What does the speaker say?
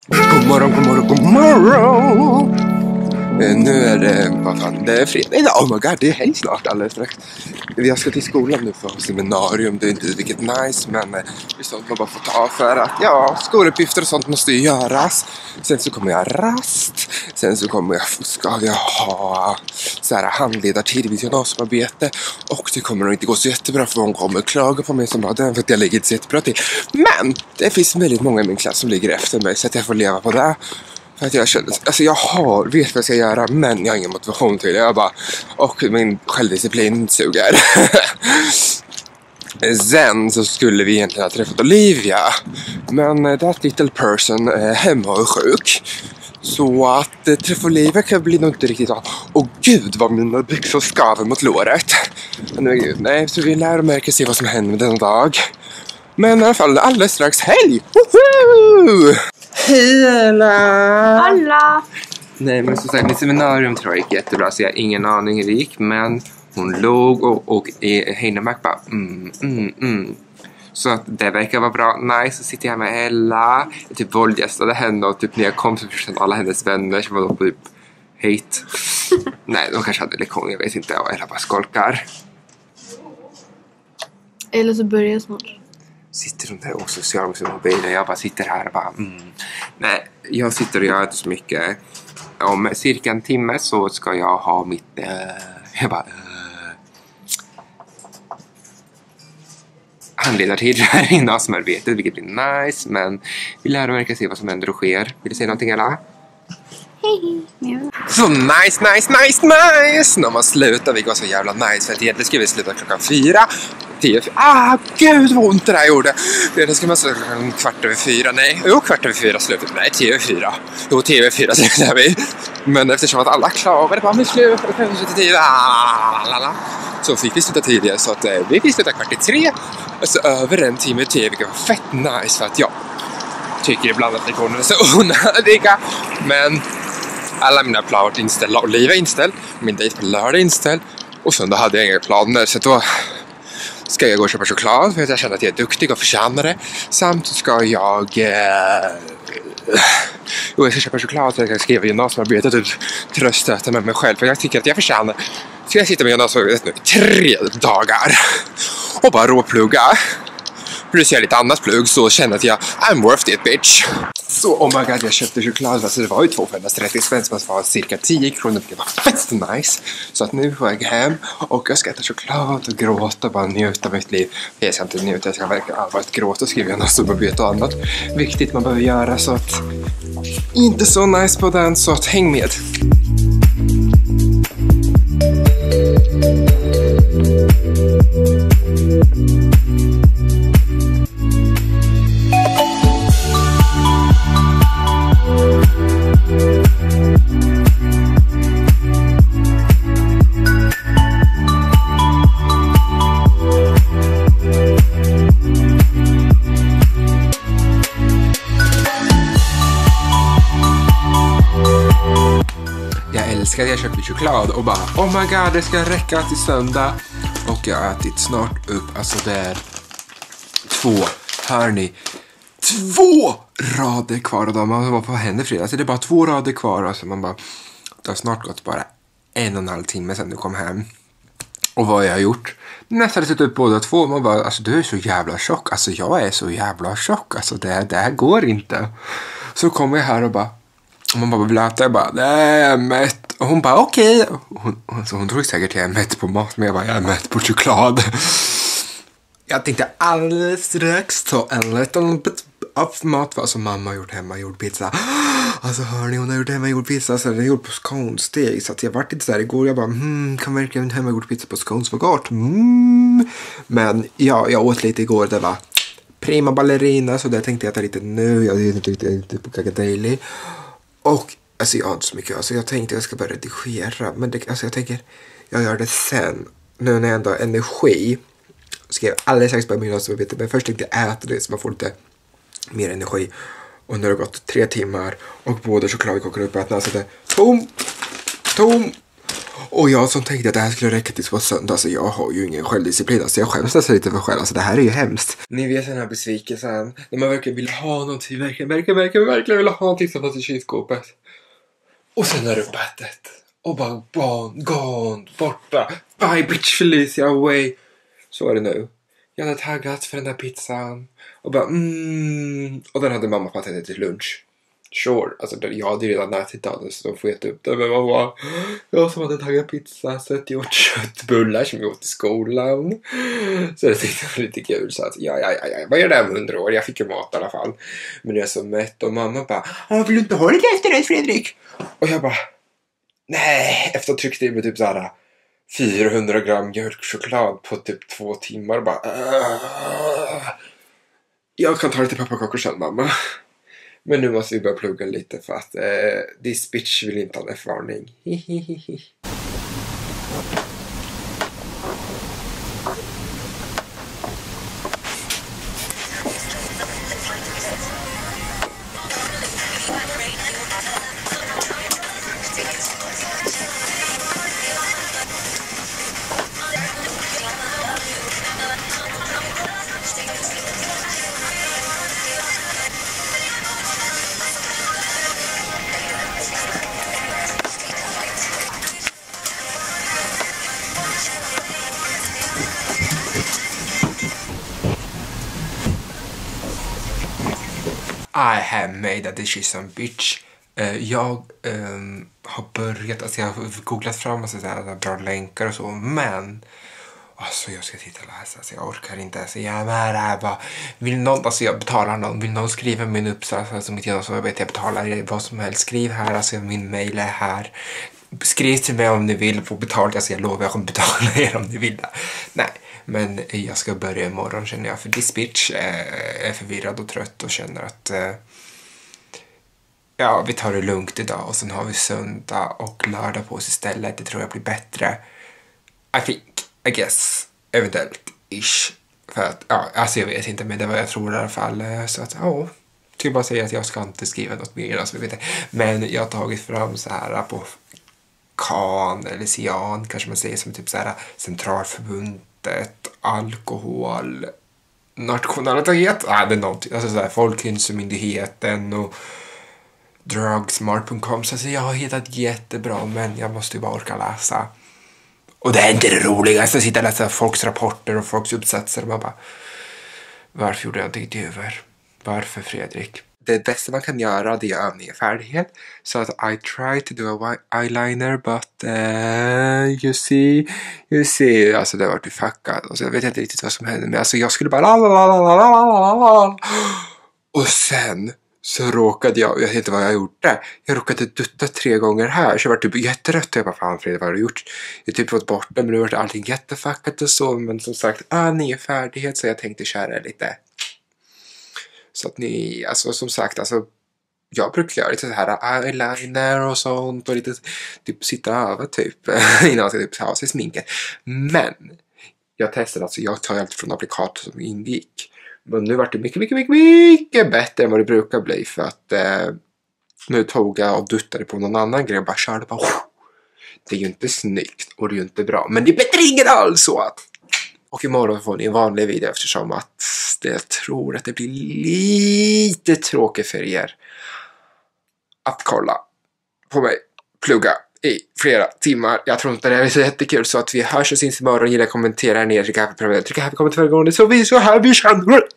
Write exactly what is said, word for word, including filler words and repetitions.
God morgon, god morgon, god morgon! Nu är det, vad fan, det är fredag idag. Oh my god, det är helg snart alldeles strax. Jag ska till skolan nu för seminarium. Det är inte vilket nice, men det är sånt man bara får ta för att ja, skoluppgifter och sånt måste ju göras. Sen så kommer jag rast. Sen så kommer jag, ska jag ha så här handledartid vid gymnasiearbete. Och det kommer nog inte gå så jättebra för hon kommer klaga på mig som bara den för att jag ligger inte så jättebra till. Men det finns väldigt många i min klass som ligger efter mig så att jag får leva på det. För att jag känner, alltså jag har, vet vad jag ska göra, men jag har ingen motivation till det. Jag bara, och min självdisciplin suger. Sen så skulle vi egentligen ha träffat Olivia. Men that little person är hemma och är sjuk. Så att äh, träffa Olivia kan bli nog inte riktigt av. Och gud vad mina byxor skaver mot låret. Men gud, nej, så vi lär och märker se vad som händer med denna dag. Men i alla fall alldeles strax helg. Woho! Hej alla! Alla! Nej men som sagt, mitt seminarium tror jag gick jättebra så jag har ingen aning hur det gick. Men hon låg och, och Heinemark bara mm, mm, mm. Så att det verkar vara bra. Nice, så sitter jag med Ella. Jag typ våldgästade henne och typ när jag kom så förstod alla hennes vänner som var typ hate. Nej, de kanske hade lektion, jag vet inte. Och Ella bara skolkar. Eller så börjar jag snart. Sitter hon där också så jag också mobilen. Jag bara sitter här och bara mm. Nej, jag sitter och gör inte så mycket. Om cirka en timme så ska jag ha mitt äh, jag bara äh, handledartid här innan som arbetet, vilket blir nice. Men vi lär och verkar se vad som händer och sker. Vill du säga någonting eller? Hej! Ja. Så nice, nice, nice, nice! När man slutar, vilket var så jävla nice. För att egentligen ska vi sluta klockan fyra. Tio, ah, gud vad ont det där gjorde. Det ska man sluta klockan kvart över fyra. Nej, jo, kvart över fyra slutet. Nej, tio över fyra. Jo, tio över fyra slutar vi. Men eftersom att alla klagade på att vi slutar och kanske slutar tidigare. Så fick vi sluta tidigare. Så att vi fick sluta kvart i tre. Alltså över en timme till, vilket var fett nice. För att jag tycker ibland att lektionerna är så onödiga. Men alla mina planer var inställda. Olivia inställd. Min dejt på lördag inställd. Och sen då hade jag inga planer. Så då ska jag gå och köpa choklad. För att jag känner att jag är duktig och förtjänar det. Samt ska jag... Eh... Jo, jag ska köpa choklad. Så jag ska skriva gymnasiearbetet. Och tröstöta med mig själv. För jag tycker att jag förtjänar. Så jag sitter med gymnasiearbetet nu i tre dagar. Och bara råplugga. Plus jag lite annat plugg. Så känner att jag I'm worth it bitch. Så oh my god, jag köpte choklad. Alltså det var ju två för trettio spänn som var cirka tio kronor. Det var fett nice. Så att nu får jag hem och jag ska äta choklad och gråta och bara njuta av mitt liv. Jag ska inte njuta, jag ska verkligen allvarligt gråta och skriva något som vet och annat viktigt man behöver göra. Så att inte så nice på den, så att häng med. Jag köpte choklad och bara oh my god, det ska räcka till söndag. Och jag har ätit snart upp, alltså det är två, hör ni, två rader kvar. Och då man var på henne fredag, så det är bara två rader kvar. Alltså man bara, det har snart gått bara en och en halv timme sedan du kom hem. Och vad jag har gjort, nästan sett upp båda två. Man bara, alltså du är så jävla tjock. Alltså jag är så jävla tjock. Alltså det, det här går inte. Så kommer jag här och bara, och man bara blöta, jag bara, nej jag är mätt. Och hon bara, okej. Okay. Hon, alltså, hon tror säkert att jag är mätt på mat, men jag bara, jag är mätt på choklad. Jag tänkte alldeles strax ta en liten bit av mat. Alltså mamma har gjort hemmagjord pizza. Alltså hör ni, hon har gjort hemmagjord pizza. Så den är gjord på skonsteg. Så att jag var inte så där igår. Jag bara, hmm, kan verkligen hemmagjord pizza på skons vara gott? Mm. Men ja, jag åt lite igår. Det var prima ballerina. Så det tänkte jag äta lite nu. Jag är inte riktigt på Kakadeli. Och alltså jag har inte så mycket. Alltså jag tänkte jag ska börja redigera. Men det, alltså jag tänker, jag gör det sen. Nu när jag ändå har energi. Ska jag alldeles strax börja med gymnasiearbete. Men först tänkte jag äta det så man får lite mer energi. Och nu har det gått tre timmar. Och båda chokladkakor upp och ätna. Så det är tom, tom. Och jag som tänkte att det här skulle räcka tills på söndag. Så jag har ju ingen självdisciplin. Så alltså jag skäms nästan lite för själv. Alltså det här är ju hemskt. Ni vet den här besvikelsen. När man verkligen vill ha någonting. Verkligen, verkligen, verkligen, verkligen vill ha någonting som fanns i kylskåpet. Och sen är det uppätet. Och bara gone, gone, borta. Bye bitch Felicia, away. Så är det nu. Jag hade taggat för den där pizzan. Och bara mm. Och den hade mamma fått äta till lunch. Sure, alltså jag hade redan ätit den så de får äta upp det. Men mamma, jag som hade taggat pizza så att jag åt köttbullar som jag åt i skolan. Så det tyckte jag var lite kul. Så att ja, ja, ja, ja. Vad gör det här med hundra år? Jag fick ju mat i alla fall. Men jag är så mätt och mamma bara, ah, vill du inte ha lite efterrätt Fredrik? Och jag bara, nej. Efter att tryckte i mig typ såhär fyrahundra gram mjölkchoklad på typ två timmar. Bara, äh. Jag kan ta lite pepparkakor sen mamma. Men nu måste vi börja plugga lite för att eh, this bitch vill inte ha en förvarning. I have made a decision bitch. Uh, jag um, har börjat, alltså jag har googlat fram massa sådär bra länkar och så, men alltså jag ska titta och läsa, alltså jag orkar inte, alltså jag är med det här bara, vill någon, alltså jag betalar någon, vill någon skriva min uppsats, alltså mitt genomsnitt, jag betalar vad som helst, skriv här, alltså min mail är här, skriv till mig om ni vill få betalt, alltså jag lovar jag kommer betala er om ni vill det. Nej. Men jag ska börja imorgon känner jag. För this bitch är förvirrad och trött och känner att ja, vi tar det lugnt idag. Och sen har vi söndag och lördag på oss istället. Det tror jag blir bättre. I think, I guess, eventuellt ish. För att, ja, alltså jag vet inte, men det var jag tror i alla fall. Så att, ja, skulle bara säga att jag ska inte skriva något mer. Alltså, vet inte. Men jag har tagit fram så här på Kan eller Cian, kanske man säger, som typ så här centralförbund. Alkohol nationalitet, ah, det är någonting, alltså sådär, Folkhälsomyndigheten och drugsmart punkt com, så alltså, jag har hittat jättebra, men jag måste ju bara orka läsa. Och det är inte det roligaste att sitta och läsa folks rapporter och folks uppsatser. Man bara, varför gjorde jag inte det över? Varför Fredrik? Det bästa man kan göra, det är övning och färdighet. Så att I try to do a eyeliner, but uh, you see, you see, alltså det har varit fuckat. Och så jag vet inte riktigt vad som hände, men alltså jag skulle bara lalalalalalala. Och sen så råkade jag, jag vet inte vad jag gjorde. Jag råkade dutta tre gånger här, så jag var typ jätterött. Och jag bara, fan Fredrik, vad har du gjort? Jag typ fått bort det, men nu var det allting jättefuckat och så. Men som sagt, ah, ni är färdighet, så jag tänkte köra lite. Så att ni, alltså som sagt, alltså jag brukar göra lite så här eyeliner och sånt och lite typ sitta över typ innan jag ska typ ha sig sminket. Men jag testade, alltså jag tar allt från applikator som ingick. Men nu var det mycket, mycket, mycket, mycket bättre än vad det brukar bli, för att eh, nu tog jag och duttade på någon annan grej och bara körde bara. Det är ju inte snyggt och det är ju inte bra, men det är bättre ingen alls så att. Och imorgon får ni en vanlig video, eftersom att jag tror att det blir lite tråkigt för er att kolla på mig plugga i flera timmar. Jag tror inte det är så jättekul, så att vi hörs och syns imorgon. Gilla, kommentera ner, trycka här på kommentera, så vi så här vi känner.